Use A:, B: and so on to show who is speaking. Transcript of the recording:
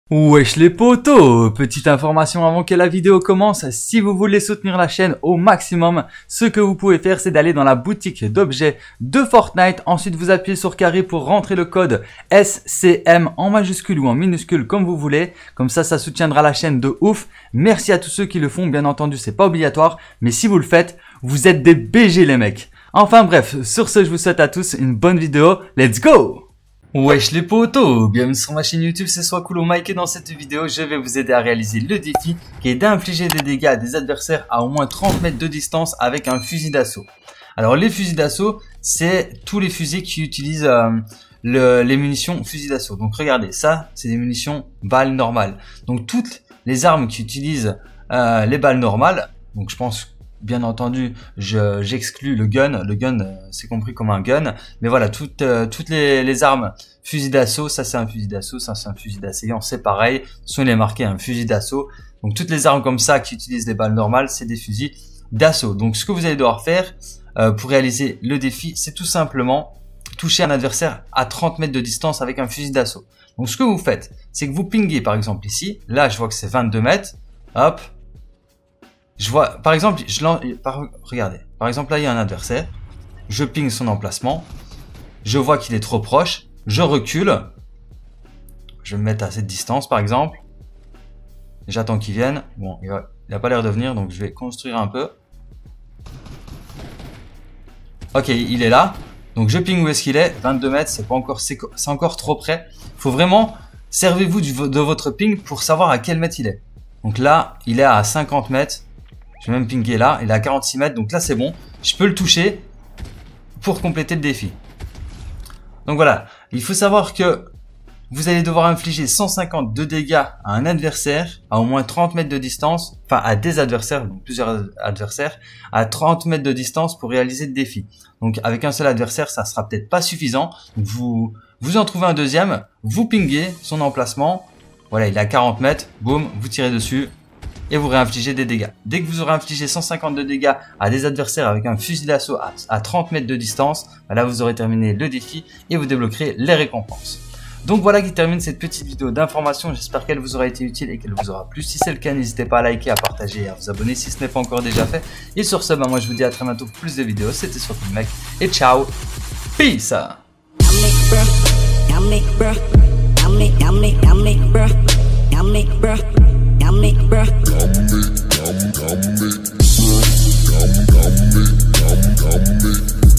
A: Wesh les potos, petite information avant que la vidéo commence, si vous voulez soutenir la chaîne au maximum, ce que vous pouvez faire c'est d'aller dans la boutique d'objets de Fortnite, ensuite vous appuyez sur carré pour rentrer le code SCM en majuscule ou en minuscule comme vous voulez, comme ça soutiendra la chaîne de ouf. Merci à tous ceux qui le font, bien entendu c'est pas obligatoire, mais si vous le faites, vous êtes des BG les mecs. Enfin bref, sur ce je vous souhaite à tous une bonne vidéo, let's go! Wesh les potos, bienvenue sur ma chaîne YouTube, c'est Swacool Mike et dans cette vidéo je vais vous aider à réaliser le défi qui est d'infliger des dégâts à des adversaires à au moins 30 mètres de distance avec un fusil d'assaut. Alors les fusils d'assaut, c'est tous les fusils qui utilisent les munitions fusil d'assaut. Donc regardez, ça c'est des munitions balles normales. Donc toutes les armes qui utilisent les balles normales, donc je pense bien entendu, j'exclus le gun. Le gun, c'est compris comme un gun. Mais voilà, toutes les armes fusil d'assaut, ça c'est un fusil d'assaut, ça c'est un fusil d'assaillant, c'est pareil. Soit il est marqué un fusil d'assaut. Donc toutes les armes comme ça qui utilisent des balles normales, c'est des fusils d'assaut. Donc ce que vous allez devoir faire pour réaliser le défi, c'est tout simplement toucher un adversaire à 30 mètres de distance avec un fusil d'assaut. Donc ce que vous faites, c'est que vous pinguez par exemple ici. Là, je vois que c'est 22 mètres. Hop. Je vois, par exemple, regardez, par exemple là il y a un adversaire, je ping son emplacement, je vois qu'il est trop proche, je recule, je vais me mettre à cette distance par exemple, j'attends qu'il vienne, bon il a pas l'air de venir donc je vais construire un peu, ok il est là, donc je ping où est-ce qu'il est, 22 mètres c'est encore trop près, il faut vraiment, servez-vous de votre ping pour savoir à quel mètre il est, donc là il est à 50 mètres, je vais même pinguer là, il est à 46 mètres, donc là c'est bon. Je peux le toucher pour compléter le défi. Donc voilà, il faut savoir que vous allez devoir infliger 150 de dégâts à un adversaire à au moins 30 mètres de distance, enfin à des adversaires, donc plusieurs adversaires, à 30 mètres de distance pour réaliser le défi. Donc avec un seul adversaire, ça sera peut-être pas suffisant. Donc vous en trouvez un deuxième, vous pinguez son emplacement, voilà il est à 40 mètres, boum, vous tirez dessus. Et vous réinfligez des dégâts. Dès que vous aurez infligé 150 de dégâts à des adversaires avec un fusil d'assaut à 30 mètres de distance, là vous aurez terminé le défi et vous débloquerez les récompenses. Donc voilà qui termine cette petite vidéo d'information. J'espère qu'elle vous aura été utile et qu'elle vous aura plu. Si c'est le cas, n'hésitez pas à liker, à partager et à vous abonner si ce n'est pas encore déjà fait. Et sur ce, moi je vous dis à très bientôt pour plus de vidéos. C'était Swacool Mec et ciao. Peace. Come